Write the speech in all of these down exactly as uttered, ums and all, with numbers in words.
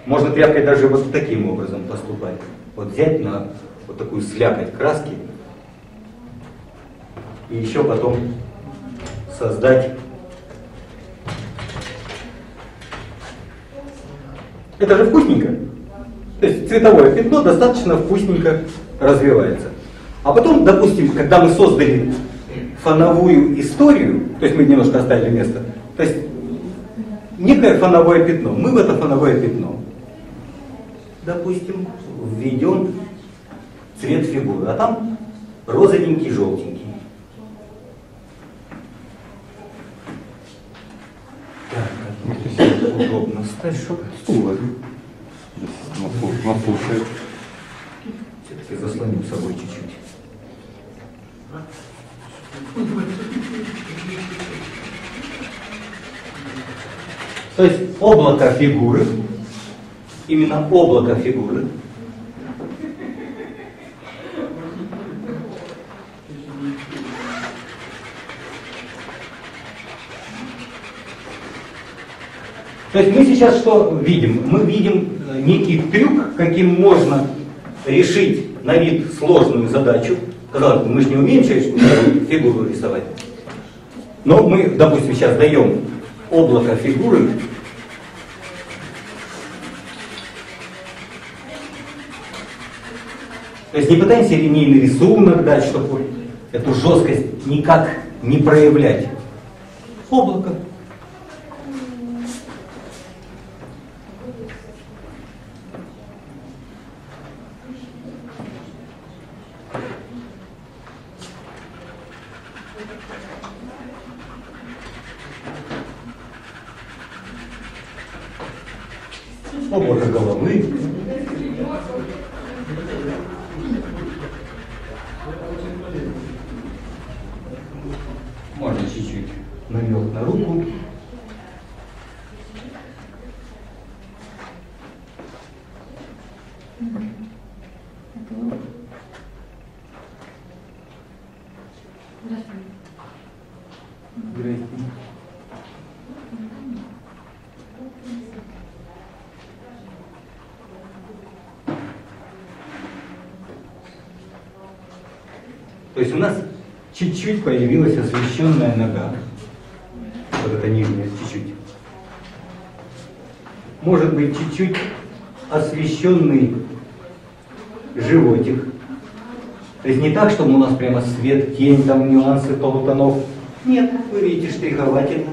Можно тряпкой даже вот таким образом поступать. Вот взять на вот такую слякоть краски и еще потом создать. Это же вкусненько. То есть цветовое пятно достаточно вкусненько развивается. А потом, допустим, когда мы создали фоновую историю, то есть мы немножко оставили место, то есть некое фоновое пятно, мы в это фоновое пятно, допустим, введем цвет фигуры, а там розовенький, желтенький. Так, как удобно встать. Стул возьми. Наслушает. Все-таки заслоним собой чуть-чуть. То есть облако фигуры, именно облако фигуры, то есть мы сейчас что видим? Мы видим некий трюк, каким можно решить на вид сложную задачу. Казалось бы, мы же не умеем человеческую фигуру рисовать. Но мы, допустим, сейчас даем облако фигуры. То есть не пытаемся линейный рисунок дать, чтобы эту жесткость никак не проявлять. Облако. Облако головы. Можно чуть-чуть намек на руку. То есть у нас чуть-чуть появилась освещенная нога. Вот это нижняя, чуть-чуть. Может быть, чуть-чуть освещенный животик. То есть не так, чтобы у нас прямо свет, тень, там нюансы полутонов. Нет, вы видите, штриховательно.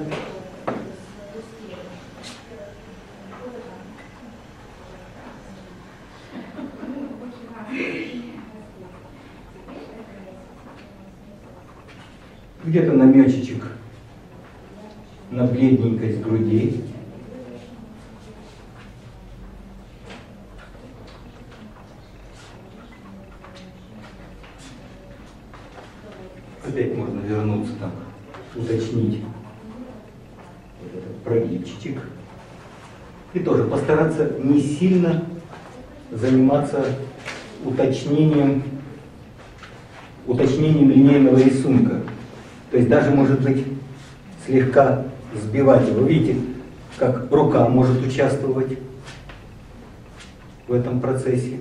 Где-то намечечек на бледненькость грудей. Опять можно вернуться там, уточнить вот этот прогибчик. И тоже постараться не сильно заниматься уточнением, уточнением линейного рисунка. То есть даже, может быть, слегка сбивать его. Видите, как рука может участвовать в этом процессе.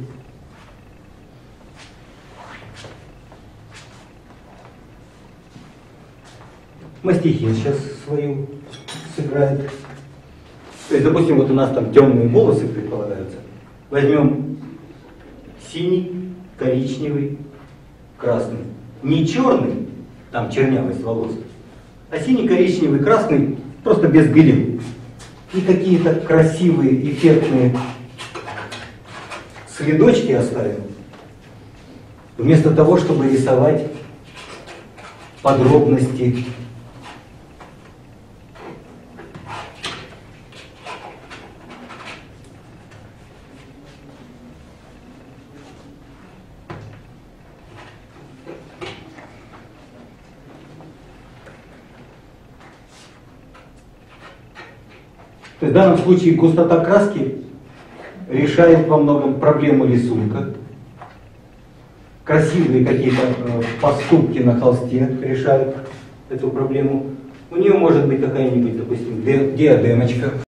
Мастихин сейчас свою сыграет. То есть, допустим, вот у нас там темные волосы предполагаются. Возьмем синий, коричневый, красный. Не черный, там чернявость волос, а синий, коричневый, красный, просто без белил. И какие-то красивые, эффектные следочки оставим, вместо того, чтобы рисовать подробности. То есть в данном случае густота краски решает во многом проблему рисунка. Красивые какие-то э, поступки на холсте решают эту проблему. У нее может быть какая-нибудь, допустим, диадемочка.